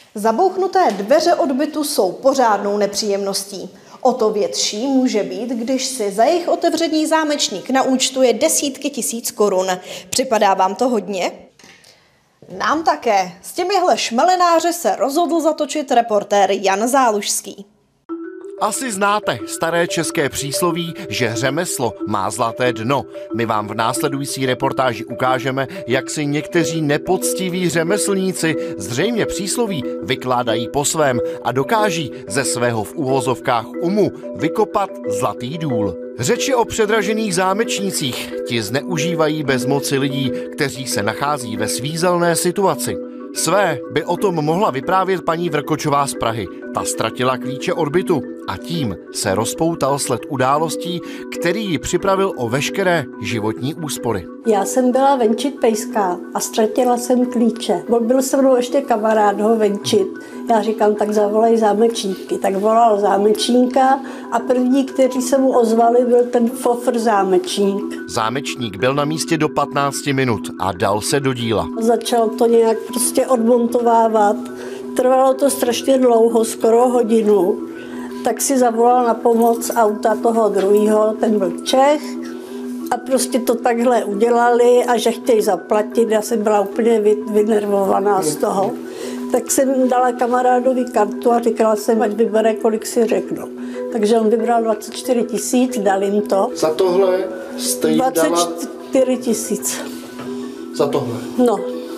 Zabouchnuté dveře od bytu jsou pořádnou nepříjemností. O to větší může být, když si za jejich otevření zámečník naúčtuje desítky tisíc korun. Připadá vám to hodně? Nám také. S těmihle šmelenáři se rozhodl zatočit reportér Jan Zálužský. Asi znáte staré české přísloví, že řemeslo má zlaté dno. My vám v následující reportáži ukážeme, jak si někteří nepoctiví řemeslníci zřejmě přísloví vykládají po svém a dokáží ze svého v uvozovkách umu vykopat zlatý důl. Řeči o předražených zámečnících, ti zneužívají bezmoci lidí, kteří se nachází ve svízelné situaci. Své by o tom mohla vyprávět paní Vrkočová z Prahy. Ta ztratila klíče od bytu a tím se rozpoutal sled událostí, který ji připravil o veškeré životní úspory. Já jsem byla venčit pejska a ztratila jsem klíče. Byl se mnou ještě kamarád ho venčit. Já říkám, tak zavolej zámečníky. Tak volal zámečníka a první, kteří se mu ozvali, byl ten fofr zámečník. Zámečník byl na místě do 15 minut a dal se do díla. Začal to nějak prostě odmontovávat. Trvalo to strašně dlouho, skoro hodinu. Tak si zavolal na pomoc auta toho druhého, ten byl Čech. A prostě to takhle udělali a že chtějí zaplatit. Já jsem byla úplně vynervovaná z toho. Tak jsem dala kamarádovi kartu a říkala jsem, ať vybere, kolik si řeknu. Takže on vybral 24 tisíc, dal jim to. Za tohle jste jí dala... 24 tisíc. Za tohle? No.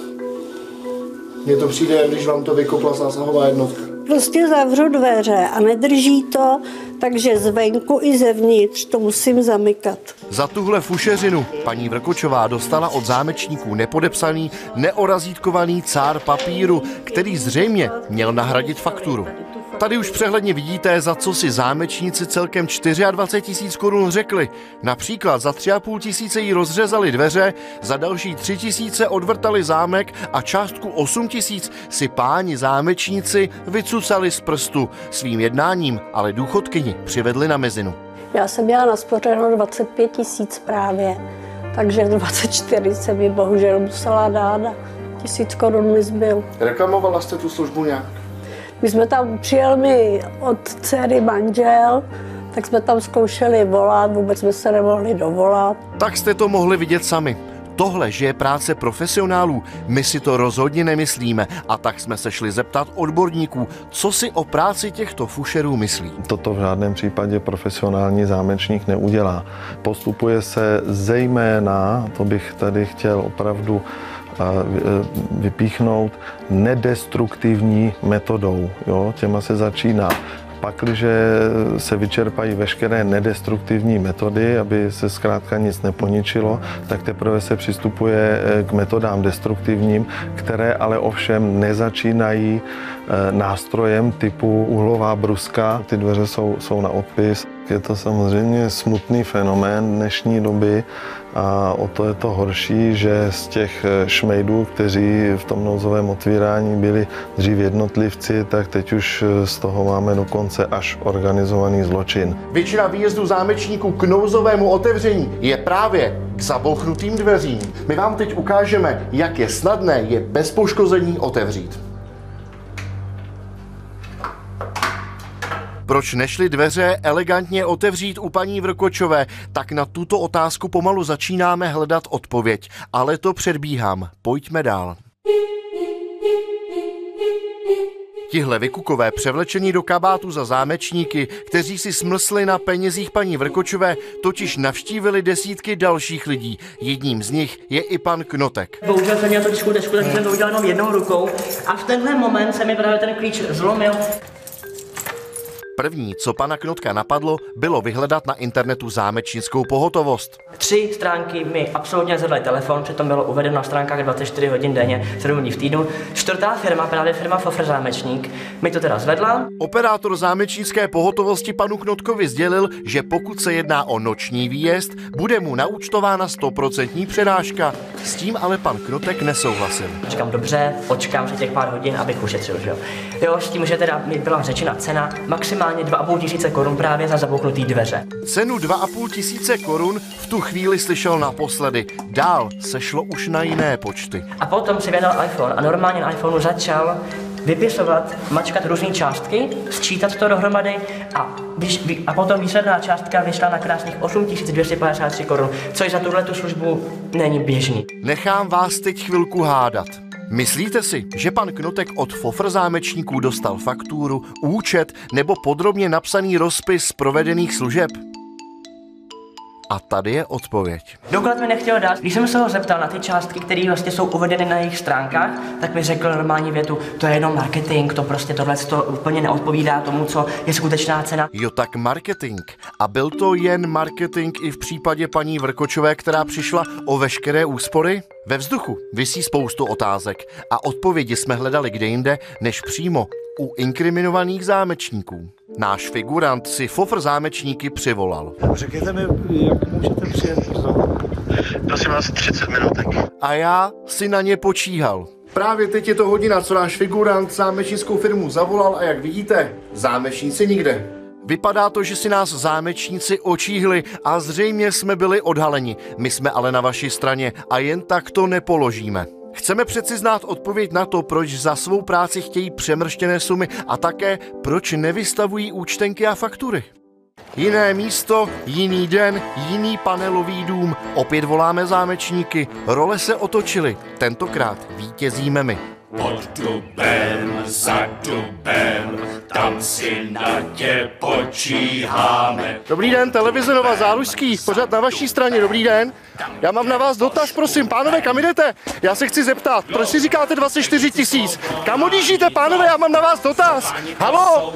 Mně to přijde, když vám to vykopla zásahová jednotka. Prostě zavřu dveře a nedrží to, takže zvenku i zevnitř to musím zamykat. Za tuhle fušeřinu paní Vrkočová dostala od zámečníků nepodepsaný, neorazítkovaný cár papíru, který zřejmě měl nahradit fakturu. Tady už přehledně vidíte, za co si zámečníci celkem 24 tisíc korun řekli. Například za 3,5 tisíce jí rozřezali dveře, za další 3 tisíce odvrtali zámek a částku 8 tisíc si páni zámečníci vycucali z prstu. Svým jednáním ale důchodkyni přivedli na mezinu. Já jsem měla naspořeno 25 tisíc právě, takže 24 se mi bohužel musela dát a 1000 korun mi zbyl. Reklamovala jste tu službu nějak? My jsme tam, přijel mi od dcery manžel, tak jsme tam zkoušeli volat, vůbec jsme se nemohli dovolat. Tak jste to mohli vidět sami. Tohle, že je práce profesionálů, my si to rozhodně nemyslíme a tak jsme se šli zeptat odborníků, co si o práci těchto fušerů myslí. Toto v žádném případě profesionální zámečník neudělá. Postupuje se zejména, to bych tady chtěl opravdu vypíchnout, nedestruktivní metodou. Jo? Těma se začíná. Pakliže se vyčerpají veškeré nedestruktivní metody, aby se zkrátka nic neponičilo, tak teprve se přistupuje k metodám destruktivním, které ale ovšem nezačínají nástrojem typu uhlová bruska. Ty dveře jsou na odpis. Je to samozřejmě smutný fenomén dnešní doby a o to je to horší, že z těch šmejdů, kteří v tom nouzovém otvírání byli dřív jednotlivci, tak teď už z toho máme dokonce až organizovaný zločin. Většina výjezdů zámečníků k nouzovému otevření je právě k zabouchnutým dveřím. My vám teď ukážeme, jak je snadné je bez poškození otevřít. Proč nešly dveře elegantně otevřít u paní Vrkočové? Tak na tuto otázku pomalu začínáme hledat odpověď. Ale to předbíhám. Pojďme dál. Tihle vykukové převlečení do kabátu za zámečníky, kteří si smlsli na penězích paní Vrkočové, totiž navštívili desítky dalších lidí. Jedním z nich je i pan Knotek. Bohužel jsem měl to desku, takže jsem to udělal jenom jednou rukou a v tenhle moment se mi právě ten klíč zlomil. První, co pana Knotka napadlo, bylo vyhledat na internetu zámečnickou pohotovost. 3 stránky mi absolutně nezvedly telefon, přitom bylo uvedeno na stránkách 24 hodin denně, 7 dní v týdnu. 4. firma, právě firma Fofr Zámečník, mi to teda zvedla. Operátor zámečnické pohotovosti panu Knotkovi sdělil, že pokud se jedná o noční výjezd, bude mu naúčtována 100% přerážka. S tím ale pan Knotek nesouhlasil. Říkám, dobře, počkám si těch pár hodin, abych ušetřil, že jo. Jo, s tím, že teda mi byla řečena cena, maximálně 2,5 tisíce korun právě za zabouchnutý dveře. Cenu 2,5 tisíce korun v tu chvíli slyšel naposledy. Dál se šlo už na jiné počty. A potom si vydal iPhone a normálně na iPhoneu začal vypisovat, mačkat různé částky, sčítat to dohromady a potom výsledná částka vyšla na krásných 8253 korun, což za tuhletu službu není běžný. Nechám vás teď chvilku hádat. Myslíte si, že pan Knotek od Fofr zámečníků dostal fakturu, účet nebo podrobně napsaný rozpis provedených služeb? A tady je odpověď. Doklad mi nechtěl dát. Když jsem se ho zeptal na ty částky, které vlastně jsou uvedeny na jejich stránkách, tak mi řekl normální větu, to je jenom marketing, to prostě tohle to úplně neodpovídá tomu, co je skutečná cena. Jo, tak marketing. A byl to jen marketing i v případě paní Vrkočové, která přišla o veškeré úspory? Ve vzduchu visí spoustu otázek a odpovědi jsme hledali kde jinde, než přímo u inkriminovaných zámečníků. Náš figurant si Fofr zámečníky přivolal. Řekněte mi, jak můžete přijet brzo? Prosím vás, 30 minutek. A já si na ně počíhal. Právě teď je to hodina, co náš figurant zámečnickou firmu zavolal a jak vidíte, zámečníci nikde. Vypadá to, že si nás zámečníci očíhli a zřejmě jsme byli odhaleni. My jsme ale na vaší straně a jen tak to nepoložíme. Chceme přeci znát odpověď na to, proč za svou práci chtějí přemrštěné sumy a také proč nevystavují účtenky a faktury. Jiné místo, jiný den, jiný panelový dům. Opět voláme zámečníky. Role se otočily. Tentokrát vítězíme my. Pod dubem, za dubem, tam si na tě počíháme. Dobrý den, televize Nova Zálužský, pořád na vaší straně, dobrý den. Já mám na vás dotaz, prosím, pánové, kam jdete? Já se chci zeptat, proč si říkáte 24 000? Kam odjíždíte, pánové, já mám na vás dotaz. Haló?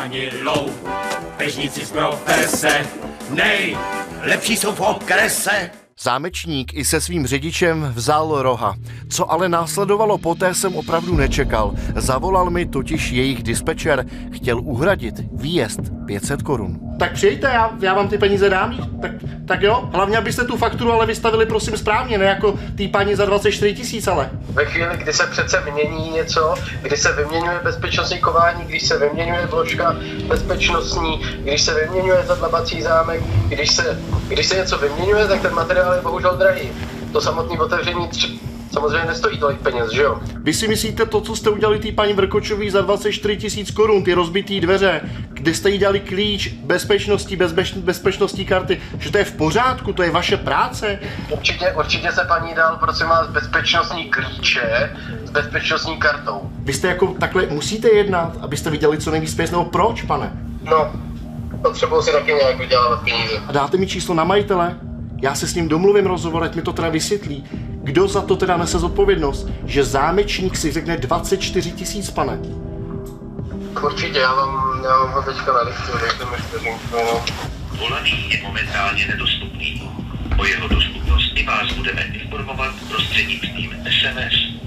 Pežníci z profese, lepší jsou v okrese. Zámečník i se svým řidičem vzal roha. Co ale následovalo poté, jsem opravdu nečekal. Zavolal mi totiž jejich dispečer. Chtěl uhradit výjezd 500 korun. Tak přijďte, já vám ty peníze dám. Tak jo, hlavně abyste tu fakturu ale vystavili prosím správně, ne jako tý paní za 24 000 ale. Ve chvíli, kdy se přece mění něco, kdy se vyměňuje bezpečnostní kování, když se vyměňuje vložka bezpečnostní, když se vyměňuje zadlabací zámek, když se něco vyměňuje, tak ten materiál je bohužel drahý. To samotné otevření samozřejmě nestojí tolik peněz, že jo? Vy si myslíte to, co jste udělali tý paní Vrkočový za 24 000 korun, ty rozbitý dveře, kde jste jí dali klíč bezpečnosti, bezpečnostní karty, že to je v pořádku, to je vaše práce? Určitě se paní dal, prosím vás, bezpečnostní klíče s bezpečnostní kartou. Vy jste jako takhle musíte jednat, abyste viděli co nejvíc peněz, nebo proč, pane? No, potřebuji si taky nějak vydělávat peníze. A dáte mi číslo na majitele? Já se s ním domluvím rozhovor, ať mi to teda vysvětlí. Kdo za to teda nese zodpovědnost? Že zámečník si řekne 24 000, pane. Určitě, já vám ho teďka nalistím, dejte mi vteřinku, no. Volaný je momentálně nedostupný. O jeho dostupnosti vás budeme informovat prostřednictvím SMS.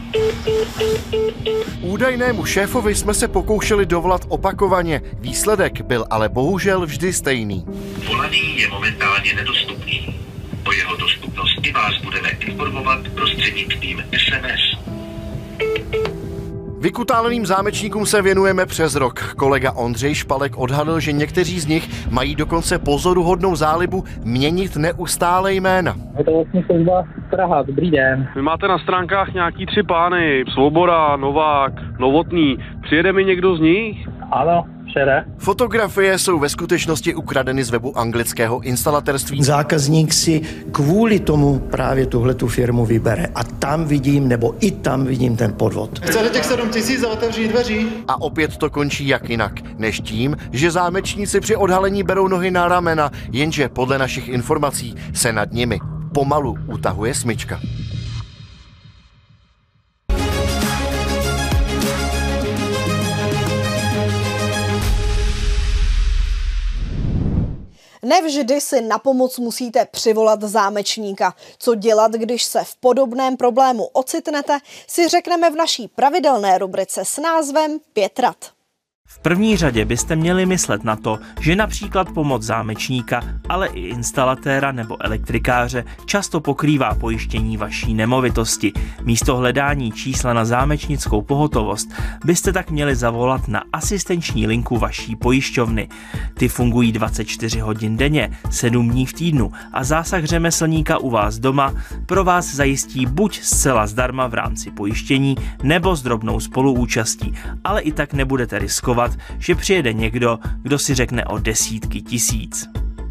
Údajnému šéfovi jsme se pokoušeli dovolat opakovaně. Výsledek byl ale bohužel vždy stejný. Volaný je momentálně nedostupný. O jeho dostupnosti vás budeme informovat prostřednictvím SMS. Vykutáleným zámečníkům se věnujeme přes rok. Kolega Ondřej Špalek odhadl, že někteří z nich mají dokonce pozoruhodnou zálibu měnit neustále jména. Je to vlastně služba Praha, dobrý den. Vy máte na stránkách nějaký 3 pány, Svoboda, Novák, Novotný. Přijede mi někdo z nich? Ano, přijede. Fotografie jsou ve skutečnosti ukradeny z webu anglického instalatérství. Zákazník si kvůli tomu právě tuhletu firmu vybere a tam vidím, nebo i tam vidím ten podvod. Chcete těch 7 000 za otevření dveří? A opět to končí jak jinak, než tím, že zámečníci při odhalení berou nohy na ramena, jenže podle našich informací se nad nimi pomalu utahuje smyčka. Nevždy si na pomoc musíte přivolat zámečníka. Co dělat, když se v podobném problému ocitnete, si řekneme v naší pravidelné rubrice s názvem 5 rad. V první řadě byste měli myslet na to, že například pomoc zámečníka, ale i instalatéra nebo elektrikáře často pokrývá pojištění vaší nemovitosti. Místo hledání čísla na zámečnickou pohotovost byste tak měli zavolat na asistenční linku vaší pojišťovny. Ty fungují 24 hodin denně, 7 dní v týdnu a zásah řemeslníka u vás doma pro vás zajistí buď zcela zdarma v rámci pojištění nebo s drobnou spoluúčastí, ale i tak nebudete riskovat, že přijede někdo, kdo si řekne o desítky tisíc.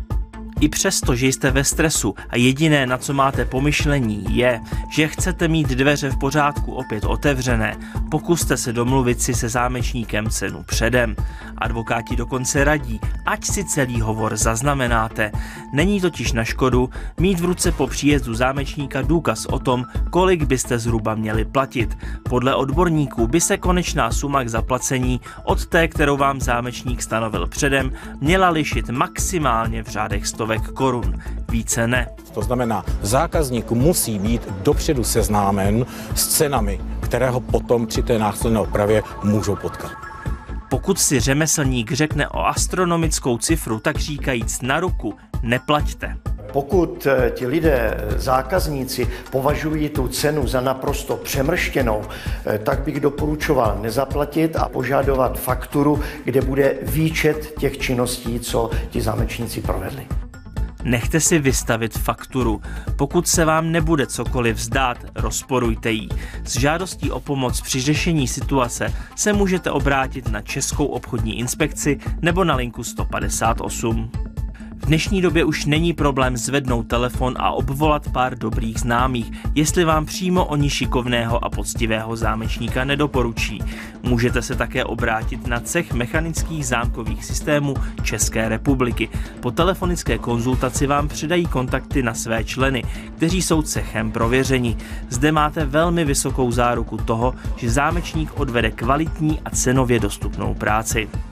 I přesto, že jste ve stresu a jediné, na co máte pomyšlení, je, že chcete mít dveře v pořádku opět otevřené, pokuste se domluvit si se zámečníkem cenu předem. Advokáti dokonce radí, ať si celý hovor zaznamenáte. Není totiž na škodu mít v ruce po příjezdu zámečníka důkaz o tom, kolik byste zhruba měli platit. Podle odborníků by se konečná suma k zaplacení od té, kterou vám zámečník stanovil předem, měla lišit maximálně v řádech stovek korun. Více ne. To znamená, zákazník musí být dopředu seznámen s cenami, které ho potom při té následné opravě můžou potkat. Pokud si řemeslník řekne o astronomickou cifru, tak říkajíc na ruku, neplaťte. Pokud ti lidé, zákazníci, považují tu cenu za naprosto přemrštěnou, tak bych doporučoval nezaplatit a požadovat fakturu, kde bude výčet těch činností, co ti zámečníci provedli. Nechte si vystavit fakturu. Pokud se vám nebude cokoliv zdát, rozporujte ji. S žádostí o pomoc při řešení situace se můžete obrátit na Českou obchodní inspekci nebo na linku 158. V dnešní době už není problém zvednout telefon a obvolat pár dobrých známých, jestli vám přímo oni šikovného a poctivého zámečníka nedoporučí. Můžete se také obrátit na cech mechanických zámkových systémů České republiky. Po telefonické konzultaci vám předají kontakty na své členy, kteří jsou cechem prověřeni. Zde máte velmi vysokou záruku toho, že zámečník odvede kvalitní a cenově dostupnou práci.